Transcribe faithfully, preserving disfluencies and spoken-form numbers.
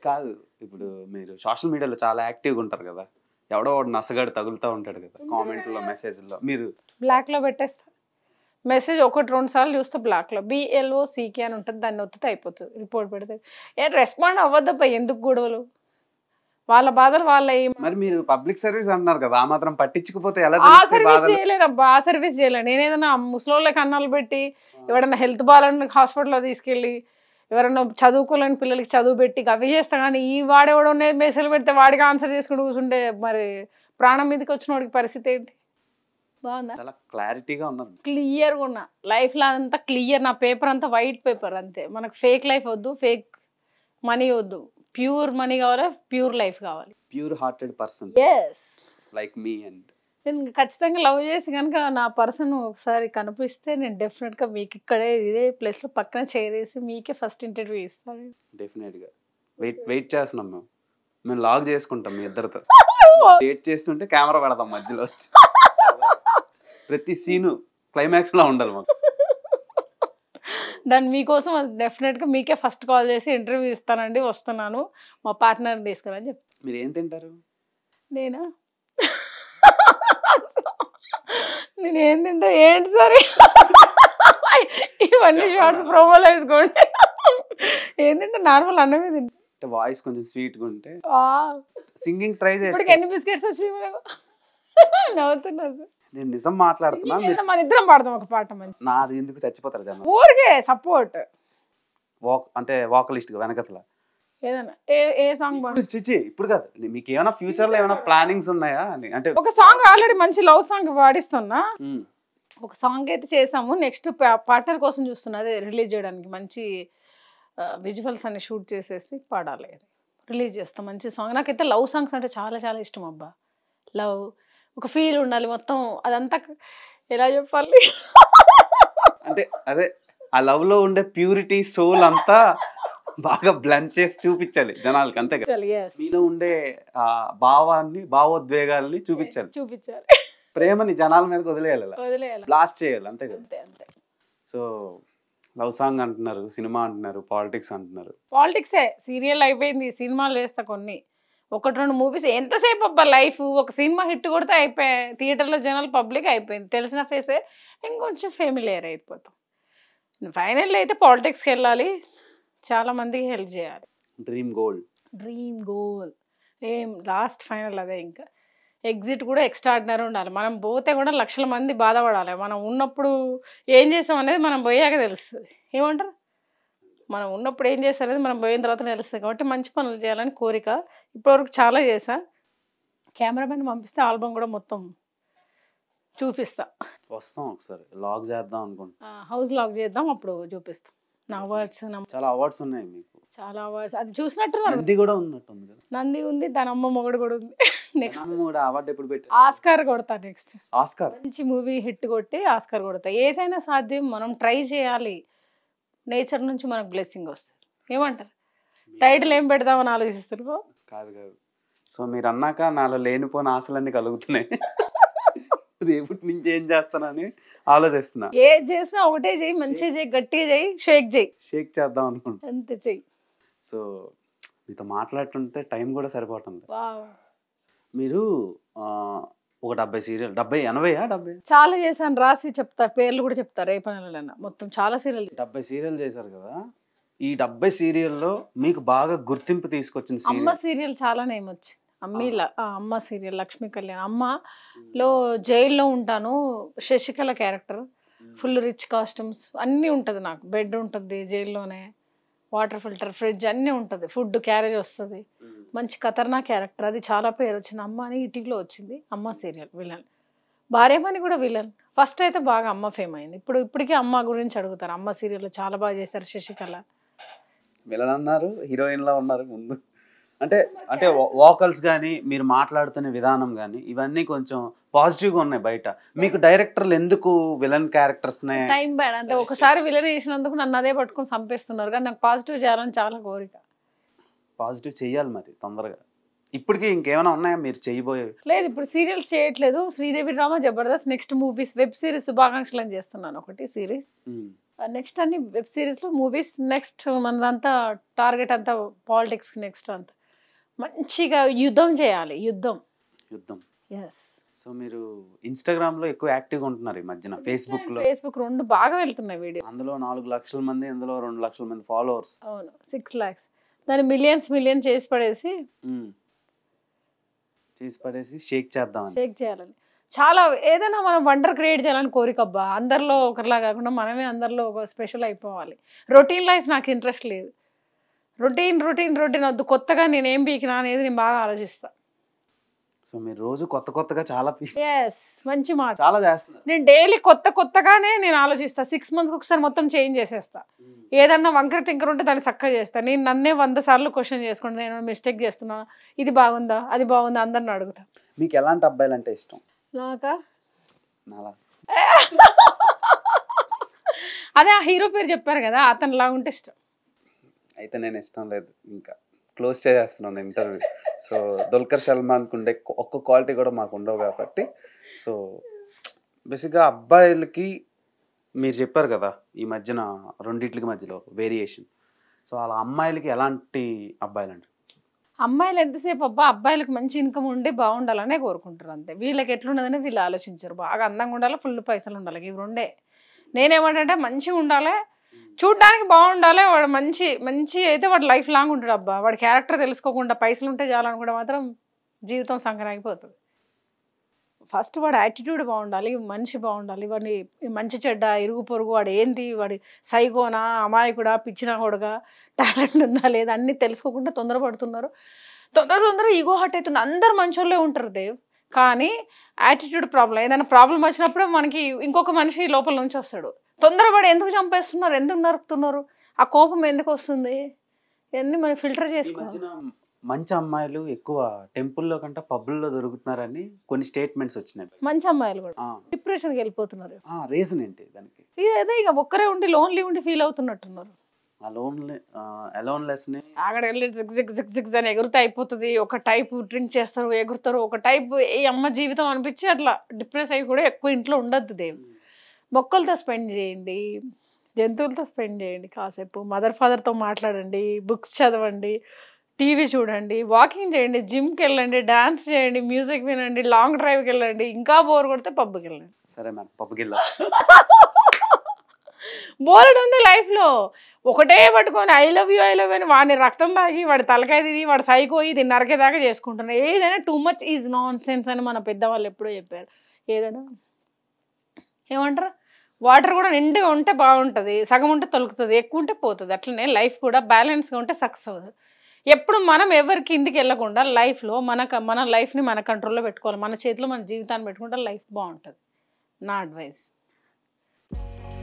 కాదు ఇప్పుడు మీరు సోషల్ మీడియాలో చాలా యాక్టివ్గా ఉంటారు కదా, ఎవడో వాడు నసగాడు తగులుతూ ఉంటాడు కదా కామెంట్లో మెసేజ్లో, మీరు బ్లాక్లో పెట్టేస్తా మెసేజ్ ఒకటి రెండు సార్లు చూస్తే బ్లాక్లో బిఎల్ఓ సీకే అని ఉంటుంది, దాన్ని ఒత్తితే అయిపోతుంది, రిపోర్ట్ పెడితే. ఏ రెస్పాండ్ అవ్వద్దబ్బా, ఎందుకు గొడవలు, వాళ్ళ బాధలు వాళ్ళ. మరి మీరు పబ్లిక్ సర్వీస్ అంటున్నారు కదా, ఆ మాత్రం పట్టించుకోపోతే ఎలా? ఆ సర్వీస్ చేయలేనబ్బా, ఆ సర్వీస్ చేయలేను. నేను ఏదైనా ముసలోళ్ళకి అన్నాలు పెట్టి, ఎవరైనా హెల్త్ బాగాలని హాస్పిటల్లో తీసుకెళ్ళి, ఎవరైనా చదువుకోలేని పిల్లలకి చదువు పెట్టి అవి చేస్తా. కానీ ఈ వాడెవడో మెసేజ్ పెడితే వాడికి ఆన్సర్ చేసుకుంటూ కూర్చుంటే మరి ప్రాణం మీదకి వచ్చిన వాడికి పరిస్థితి ఏంటి? బాగుందా? చాలా క్లారిటీగా ఉన్నారు, క్లియర్గా ఉన్నా. లైఫ్ లో అంతా క్లియర్, నా పేపర్ అంతా వైట్ పేపర్ అంతే. మనకు ఫేక్ లైఫ్ వద్దు, ఫేక్ మనీ వద్దు, ప్యూర్ మనీ కావాలి, ప్యూర్ లైఫ్ కావాలి. Pure hearted person as like me. And నేను ఖచ్చితంగా లవ్ చేసి కనుక నా పర్సన్ ఒకసారి కనిపిస్తే నేను డెఫినెట్గా మీకు ఇక్కడే ఇదే ప్లేస్లో పక్కన చేరేసి మీకే ఫస్ట్ ఇంటర్వ్యూ ఇస్తాను. డెఫినెట్గా వెయిట్ వెయిట్ చేస్తున్నాం మేము, మేము లాగ్ చేసుకుంటాం మీ ఇద్దరితో. వెయిట్ చేస్తుంటే కెమెరా పెడతాం మధ్యలో వచ్చి, ప్రతి సీను క్లైమాక్స్ లో ఉండాలి మాకు. దాన్ని మీకోసం డెఫినెట్గా మీకే ఫస్ట్ కాల్ చేసి ఇంటర్వ్యూ ఇస్తానండి, వస్తున్నాను, మా పార్ట్నర్ని తీసుకురని చెప్పి. మీరు ఏం తింటారు? నేనా నేను ఏం తింటా ఏంటి సరే, ఇవన్నీ షార్ట్స్ ప్రోమోలో వేసుకోండి. ఏం తింటా, నార్మల్ అన్నమే తింటా. వాయిస్ కొంచెం స్వీట్ గా ఉంటే సింగింగ్ ట్రై చేయండి. ఇప్పటికి ఎన్ని బిస్కెట్స్ వచ్చి నవ్వుతున్నారు సార్. నేను నిజం మాట్లాడుతున్నా, మన ఇద్దరం పాడదాం ఒక పాట మంచి. నాది ఎందుకు చచ్చిపోతారు జనం, ఊరికే సపోర్ట్ వాక్ అంటే వాకలిస్ట్ గా వెనకతల ఏదైనా ఏ ఏ సాంగ్ పాడు. చిచి ఇప్పుడు కాదు, మీకు ఏమైనా ఫ్యూచర్ లో ఏమైనా ప్లానింగ్స్ ఉన్నాయా అని? అంటే ఒక సాంగ్ ఆల్రెడీ మంచి లవ్ సాంగ్ పాడిస్తున్నా, ఒక సాంగ్ అయితే చేసాము. నెక్స్ట్ పార్ట్నర్ కోసం చూస్తున్నా, అదే రిలీజ్ చేయడానికి మంచి విజువల్స్ అన్ని షూట్ చేసేసి పాడాలి, రిలీజ్ చేస్తాం మంచి సాంగ్. నాకైతే లవ్ సాంగ్స్ అంటే చాలా చాలా ఇష్టం అబ్బా. లవ్ ఒక ఫీల్ ఉండాలి మొత్తం, అదంతా ఎలా చెప్పాలి అంటే అదే ఆ లవ్ లో ఉండే ప్యూరిటీ సోల్ అంతా బాగా బ్లెండ్ చేసి చూపించాలి జనాలకి, అంతే కదా. మీలో ఉండే ఆ భావాన్ని భావోద్వేగాల్ని చూపించాలి చూపించాలి ప్రేమని జనాల మీదకి వదిలేయాలి, వదిలేయాలి, బ్లాస్ట్ చేయాలి, అంతే కదా. అంతే అంతే. సో లవ్ సాంగ్ అంటున్నారు, సినిమా అంటున్నారు, పాలిటిక్స్ అంటున్నారు. పాలిటిక్సే సీరియల్ అయిపోయింది, సినిమాలు వేస్తా కొన్ని, ఒకటి రెండు మూవీస్. ఎంతసేపు అబ్బా లైఫ్, ఒక సినిమా హిట్ కొడితే అయిపోయాయి, థియేటర్లో జనాలు పబ్లిక్ అయిపోయింది, తెలిసిన ఫేసే, ఇంకొంచెం ఫెమిలియర్ అయిపోతాం. ఫైనల్ అయితే పాలిటిక్స్కి వెళ్ళాలి, చాలా మందికి హెల్ప్ చేయాలి. డ్రీమ్ గోల్, డ్రీమ్ గోల్ ఏం లాస్ట్ ఫైనల్ అదే. ఇంకా ఎగ్జిట్ కూడా ఎక్స్ట్రాడినరీ ఉండాలి. మనం పోతే కూడా లక్షల మంది బాధపడాలి, మనం ఉన్నప్పుడు ఏం చేసాం అనేది మనం పోయాక తెలుస్తుంది. ఏమంటారు, మనం ఉన్నప్పుడు ఏం చేస్తాం అనేది మనం పోయిన తర్వాత తెలుస్తుంది. కాబట్టి మంచి పనులు చేయాలని కోరిక. ఇప్పటివరకు చాలా చేసా, కెమెరామెన్ పంపిస్తే ఆల్బమ్ కూడా మొత్తం చూపిస్తా. వస్తాం ఒకసారి లాగ్ చేద్దాం అనుకుంటా, హౌస్ లాగ్ చేద్దాం, అప్పుడు చూపిస్తాం. నా అవార్డ్స్ చాలా అవార్డ్స్ ఉన్నాయి మీకు, చాలా అవార్డ్స్. అది చూసినట్టు నంది కూడా ఉన్నట్టుంది కదా. నంది ఉంది, దాని అమ్మ మొగుడు కూడా ఉంది. నెక్స్ట్ అవార్డు ఎప్పుడు పెట్టి ఆస్కార్ కొడతా, నెక్స్ట్ ఆస్కార్ మంచి మూవీ హిట్ కొట్టి ఆస్కార్ కొడతా. ఏదైనా సాధ్యం, మనం ట్రై చేయాలి, నేచర్ నుంచి మనకు బ్లెస్సింగ్ వస్తుంది. ఏమంటారు, టైటిల్ ఏం పెడదామని ఆలోచిస్తారు కాదు కాదు. సో మీరు అన్నాక నాలో లేనిపోయిన ఆశలన్నీ కలుగుతున్నాయి, రేపటి నుంచి ఏం చేస్తానని ఆలోచిస్తున్నా. ఏ చేసినా ఒకటే చెయ్యి, మంచిగా చెయ్యి, గట్టిగా చెయ్యి, షేక్ చెయ్యి, షేక్ చేద్దాం అనుకుంటా, అంతే చెయ్యి. సో మీతో మాట్లాడుతుంటే టైం కూడా సరిపోతుంది. మీరు ఒక డెబ్బై సీరియల్, డెబ్బై ఎనభైయా డెబ్బై చాలా చేశాను, రాసి చెప్తా, పేర్లు కూడా చెప్తా రేపు నెలలైనా. మొత్తం చాలా సీరియల్, డెబ్బై సీరియల్ చేశారు కదా. ఈ డెబ్బై సీరియల్లో మీకు బాగా గుర్తింపు తీసుకొచ్చిన అమ్మ సీరియల్ చాలా నేమ్ వచ్చింది. అమ్మీలా అమ్మ సీరియల్, లక్ష్మీ కళ్యాణ్. అమ్మలో జైల్లో ఉంటాను, Sasikala character, full rich costumes అన్నీ ఉంటుంది నాకు. బెడ్ ఉంటుంది జైల్లోనే, వాటర్ ఫిల్టర్, ఫ్రిడ్జ్ అన్నీ ఉంటుంది, ఫుడ్ క్యారేజ్ వస్తుంది, మంచి ఖతర్నా క్యారెక్టర్. అది చాలా పేరు వచ్చింది. అమ్మ అని ఈటీవీలో వచ్చింది, అమ్మ సీరియల్ విలన్. భార్యమని కూడా విలన్. ఫస్ట్ అయితే బాగా అమ్మ ఫేమ్ అయింది, ఇప్పుడు ఇప్పటికీ అమ్మ గురించి అడుగుతారు. అమ్మ సీరియల్లో చాలా బాగా చేశారు శశికళ. విలన్ అన్నారు, హీరోయిన్ లా ఉన్నారు ముందు. అంటే అంటే వోకల్స్ కానీ మీరు మాట్లాడుతున్న విధానం కానీ ఇవన్నీ కొంచెం పాజిటివ్గా ఉన్నాయి బయట. మీకు డైరెక్టర్లు ఎందుకు విలన్ క్యారెక్టర్స్ టైం బ్యాడ్ అంటే ఒకసారి విలన్ చేసినందుకు నన్ను అదే పట్టుకొని చంపేస్తున్నారు, కానీ నాకు పాజిటివ్ చేయాలని చాలా కోరిక. పాజిటివ్ చెయ్యాలి మరి తొందరగా. ఇప్పటికీ ఇంకేమైనా ఉన్నాయా మీరు చేయబోయే? లేదు, ఇప్పుడు సీరియల్స్ చేయట్లేదు. Sridevi drama, Jabardasth, next movies, web series శుభాకాంక్షలు అని చేస్తున్నాను ఒకటి సిరీస్. నెక్స్ట్ అన్ని వెబ్ సిరీస్లో మూవీస్, నెక్స్ట్ మనదంతా టార్గెట్ అంతా పాలిటిక్స్, నెక్స్ట్ అంతా మంచిగా యుద్ధం చేయాలి. యుద్ధం యుద్ధం. ఎస్. సో మీరు ఇన్స్టాగ్రామ్ లో ఎక్కువ యాక్టివ్గా ఉంటున్నారు ఈ మధ్యన. ఫేస్బుక్ లో ఫేస్బుక్ రెండు బాగా వెళ్తున్నాయి వీడియో. అందులో నాలుగు లక్షల మంది, అందులో రెండు లక్షల మంది ఫాలోవర్స్. అవును, సిక్స్ లాక్స్. దాన్ని మిలియన్స్ మిలియన్ చేసి పడేసి చేసి పడేసి షేక్ చేద్దాం, షేక్ చేయాలని. చాలా ఏదైనా మనం వండర్ క్రియేట్ చేయాలని కోరికబ్బా. అందరిలో ఒకరిలా కాకుండా మనమే అందరిలో ఒక స్పెషల్ అయిపోవాలి. రొటీన్ లైఫ్ నాకు ఇంట్రెస్ట్ లేదు. రొటీన్ రొటీన్ రొటీన్ వద్దు, కొత్తగా నేను ఏం పీకినా అనేది నేను బాగా ఆలోచిస్తాను. సో మీరు రోజు కొత్త కొత్తగా చాలా ఎస్, మంచి మాట. చాలా చేస్తున్నారు. నేను డైలీ కొత్త కొత్తగానే నేను ఆలోచిస్తా. సిక్స్ మంత్స్కి ఒకసారి మొత్తం చేంజ్ చేసేస్తా. ఏదన్నా వంకర టింకర్ ఉంటే దాన్ని చక్కగా చేస్తా. నేను నన్నే వంద సార్లు క్వశ్చన్ చేసుకుంటా, నేను మిస్టేక్ చేస్తున్నా, ఇది బాగుందా అది బాగుందా అందరిని అడుగుతా. మీకు ఎలాంటి అబ్బాయిలు అంటే ఇష్టం? నాకా నాలా అదే ఆ హీరో పేరు చెప్పారు కదా, అతను లాగా ఉంటే ఇష్టం. అయితే నేను ఇష్టం లేదు, ఇంకా క్లోజ్ చేసేస్తున్నాను ఇంటర్వ్యూ. సో దుల్కర్ సల్మాన్కి ఉండే ఒక్క క్వాలిటీ కూడా మాకు ఉండవు కాబట్టి. సో బేసిక్గా అబ్బాయిలకి మీరు చెప్పారు కదా ఈ మధ్యన రెండింటికి మధ్యలో వేరియేషన్. సో అలా అమ్మాయిలకి ఎలాంటి అబ్బాయిలు అంటారు? అమ్మాయిలు ఎంతసేపు అబ్బా అబ్బాయిలకు మంచి ఇన్కమ్ ఉండి బాగుండాలనే కోరుకుంటారు అంతే. వీళ్ళకి ఎట్లున్నదని వీళ్ళు ఆలోచించారు. బాగా అందంగా ఉండాలి, ఫుల్ పైసలు ఉండాలి, ఇవి రెండే. నేనేమంటే మంచిగా ఉండాలి, చూడ్డానికి బాగుండాలి, వాడు మంచి మంచి అయితే వాడు లైఫ్ లాంగ్ ఉంటాడు అబ్బా. వాడి క్యారెక్టర్ తెలుసుకోకుండా పైసలు ఉంటే చాలనుకుంటే మాత్రం జీవితం సంకరాగిపోతుంది. ఫస్ట్ వాడి యాటిట్యూడ్ బాగుండాలి, మనిషి బాగుండాలి, వాడిని మంచి చెడ్డ ఇరుగు పొరుగు వాడు ఏంటి, వాడి సైకోనా అమాయకుడా పిచ్చినా కొడుగా టాలెంట్ ఉందా లేదా అన్నీ తెలుసుకోకుండా తొందరపడుతున్నారు. తొందర తొందర ఈగో హర్ట్ అవుతున్నారు. అందరు మంచోళ్ళే ఉంటారు దేవ్, కానీ యాటిట్యూడ్ ప్రాబ్లం. ఏదైనా ప్రాబ్లం వచ్చినప్పుడు మనకి ఇంకొక మనిషి లోపల నుంచి వస్తాడు. తొందరపడి ఎందుకు చంపేస్తున్నారు, ఎందుకు నరుకుతున్నారు, ఆ కోపం ఎందుకు వస్తుంది, ఇవన్నీ మనం ఫిల్టర్ చేసుకోవాలి. మంచి అమ్మాయిలు ఎక్కువ టెంపుల్లో కంటే పబ్బుల్లో దొరుకుతున్నారని కొన్ని స్టేట్మెంట్స్ వచ్చినాయి. మంచి అమ్మాయిలు కూడా డిప్రెషన్కి వెళ్ళిపోతున్నారు. రీజన్ ఏంటి దానికి? అదే ఇక ఒక్కరే ఉండి లోన్లీ ఉండి ఫీల్ అవుతున్నట్టున్నారు. ఆ లోన్లీ అలోన్లెస్ ని అక్కడ వెళ్ళి జిగ్ జిగ్ జిగ్ జిగ్స్ అని ఎగురుతే అయిపోతుంది. ఒక టైప్ డ్రింక్ చేస్తారు, ఎగురుతారు, ఒక టైప్ ఏ అమ్మ జీవితం అనిపించి అట్లా డిప్రెస్ అయ్యి కూడా ఎక్కువ ఇంట్లో ఉండద్దు దేవ్. మొక్కలతో స్పెండ్ చేయండి, జంతువులతో స్పెండ్ చేయండి, కాసేపు మదర్ ఫాదర్తో మాట్లాడండి, బుక్స్ చదవండి, టీవీ చూడండి, వాకింగ్ చేయండి, జిమ్కి వెళ్ళండి, డాన్స్ చేయండి, మ్యూజిక్ వినండి, లాంగ్ డ్రైవ్కి వెళ్ళండి, ఇంకా బోర్ కొడితే పబ్కి వెళ్ళండి. సరే మ్యామ్, పబ్కి వెళ్ళా బోర్డు ఉంది లైఫ్లో. ఒకటే పట్టుకొని I love you I love you అని వాడిని రక్తం తాగి వాడి తలకాయ తిని వాడు సైకోయి దీన్ని నరకేదాకా చేసుకుంటున్నారు. ఏదైనా too much is nonsense అని మన పెద్దవాళ్ళు ఎప్పుడో చెప్పారు. ఏదైనా ఏమంటారు, వాటర్ కూడా నిండుగా ఉంటే బాగుంటుంది, సగం ఉంటే తొలుకుతుంది, ఎక్కువ ఉంటే పోతుంది. అట్లనే లైఫ్ కూడా బ్యాలెన్స్గా ఉంటే సక్సెస్ అవుతుంది. ఎప్పుడు మనం ఎవరికి కిందికి వెళ్ళకుండా లైఫ్లో మన మన లైఫ్ని మన కంట్రోల్లో పెట్టుకోవాలి. మన చేతిలో మన జీవితాన్ని పెట్టుకుంటే లైఫ్ బాగుంటుంది. నా అడ్వైస్.